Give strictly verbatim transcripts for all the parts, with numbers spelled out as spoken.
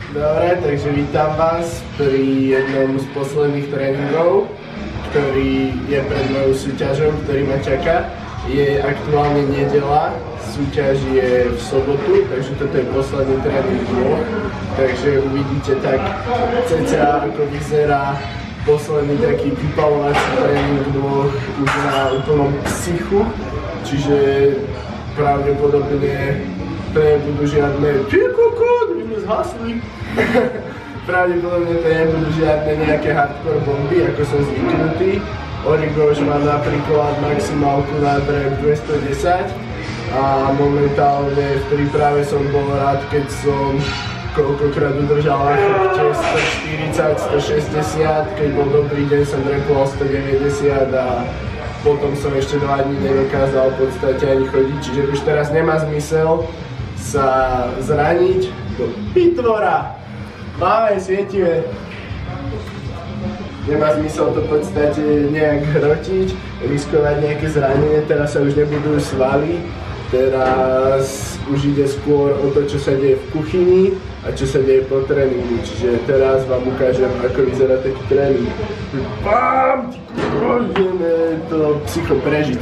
Dobre, takže vítam vás pri jednom z posledných tréningov, ktorý je pred mojou súťažou, ktorý ma čaká. Je aktuálne nedeľa, súťaž je v sobotu, takže toto je posledný tréning dvoch. Takže uvidíte tak cca ako vyzerá posledný taký vypalovací tréning dvoch už na úplnom psychu. Čiže pravdepodobne to nebudú žiadne ty kokot, my sme zhasli. Pravdepodobne to nebudú žiadne nejaké hardcore bomby, ako som zvyknutý. Origo už má napríklad maximálku na drep dvestodesať a momentálne v príprave som bol rád, keď som koľkokrát udržal na chrbte stoštyridsať, stošesťdesiat, keď bol dobrý deň som drepol stodeväťdesiat a potom som ešte dva dní nedokázal v podstate ani chodiť, čiže už teraz nemá zmysel sa zraniť do pitvora. Máme, svietime. Nemá zmysel to v podstate nejak hrotiť, riskovať nejaké zranenie, teraz sa už nebudú svaly, teraz už ide skôr o to, čo sa deje v kuchyni a čo sa deje po tréningu, čiže teraz vám ukážem, ako vyzerá taký tréning. Bám, ty kokos, ideme to psycho prežiť.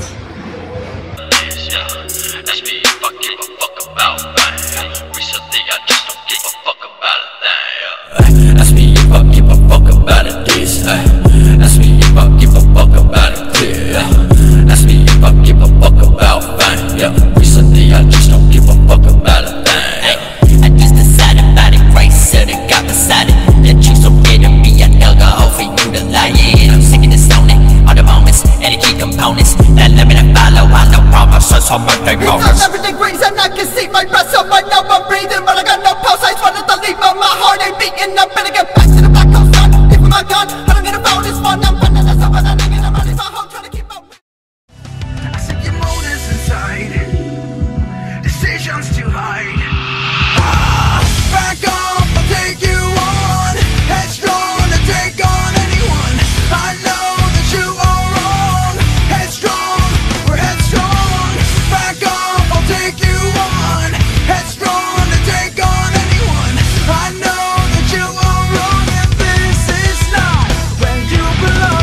Ask me if I give a fuck about it, yeah. Ask me if I give a fuck about fame, yeah. Recently I just don't give a fuck about a thing, yeah. I just decided about it, right, said it, got beside it. That you so ready to be an alcohol for you to lie in. I'm sick of this zoning, all the moments, energy components that let me to follow, I know promises on my day bonus. Everything rings and I can see my breath, so I know I'm breathing, but I got no pulse, I just wanted to leave, but my heart ain't beating. I'm gonna get back to the back of sun, if my gun, I don't need a phone, it's fun, I'm running this up and I'm thinking I'm running my home, trying to keep up. I see your motives inside, decisions to hide. Ah, back off, I'll take you on, headstrong to take on anyone. I know that you are wrong, headstrong, we're headstrong. Back off, I'll take you on, headstrong to take on anyone. I know that you are wrong and this is not where you belong.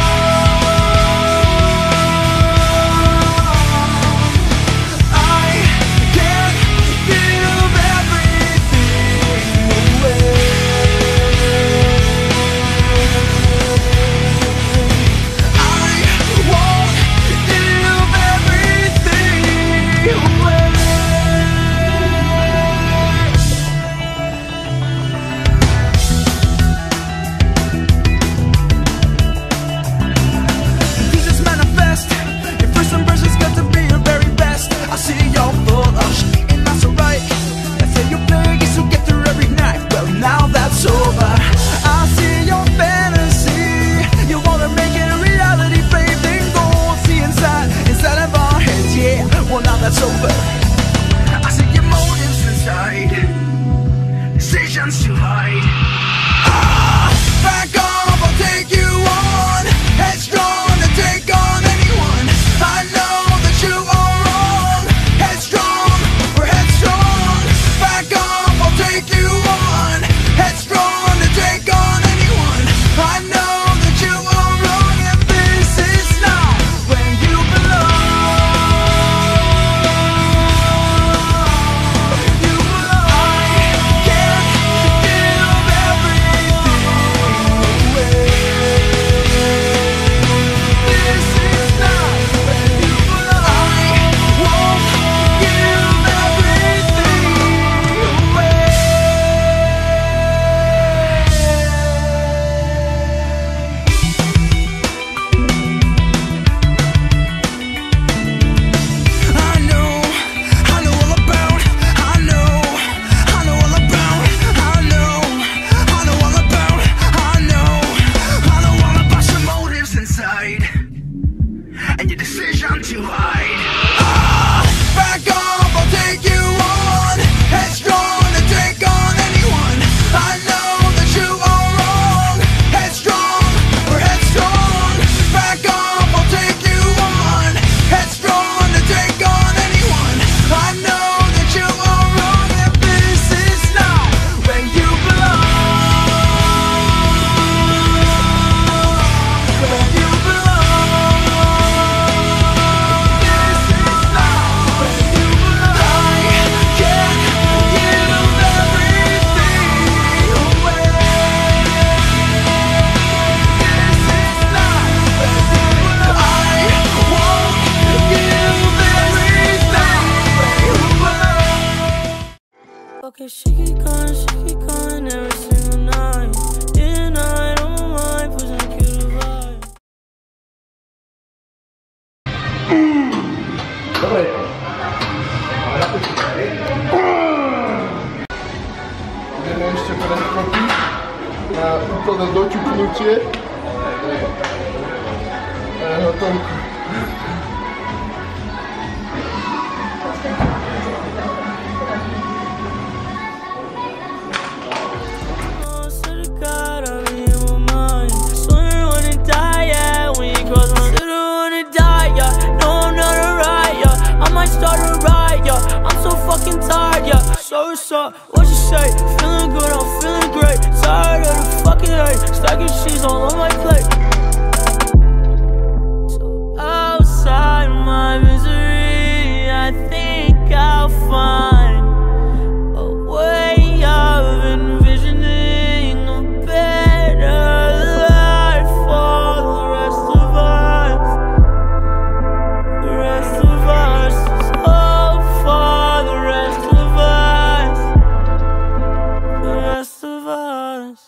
I can't give everything away. I won't give everything away. Jesus manifest, your first impression's got to be your very best. I see you're full of shit and that's alright. They say you're Vegas, you get through every night. Well now that's over. I see your fantasy, you wanna make it a reality, babe. Then go see inside, inside of our heads, yeah. Well now that's over. I see your motives inside, decisions to hide. Ah, back off, I'll take you on, headstrong to take on anyone. I know that you are wrong, headstrong, we're headstrong. Back off, I'll take you on, headstrong to take on anyone. I know that you are wrong and this is not where you belong. You belong. I can't give ešte preskoky na úplné doťuknutie. A je hotovku. So what's up? What you say? Feeling good, I'm feeling great. Tired of the fucking hate. Stacking cheese all on my plate. So outside my misery, I think I'll find a way of envisioning a better life for the rest of us. The rest of us. Hope for the rest of us. The rest of us.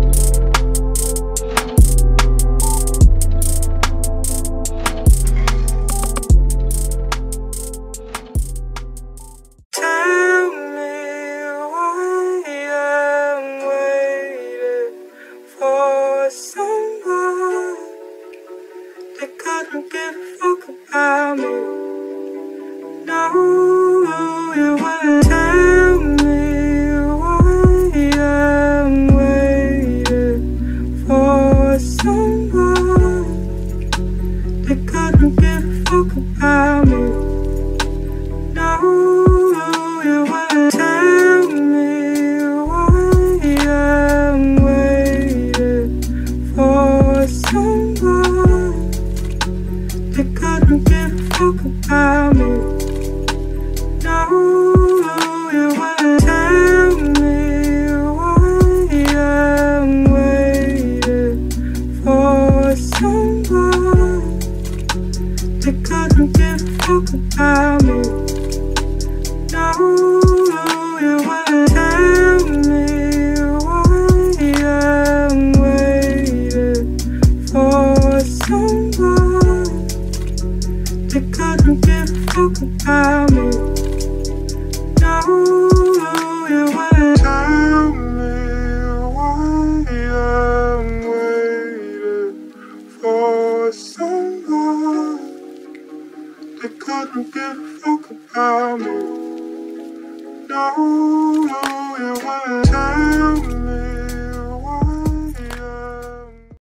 Tell me why I'm waiting for someone that couldn't give a fuck about me. No, you wouldn't tell me why I'm waiting for someone that couldn't give a fuck about me. No, you wouldn't tell me why I'm waiting for someone that couldn't give a fuck about me. No, you wouldn't tell me why I'm waiting for someone that couldn't give a fuck about me. No, you wouldn't tell me why I'm waiting for someone that couldn't give a fuck about me. No, you wouldn't tell me why I'm waiting for someone that couldn't give a fuck about me. No.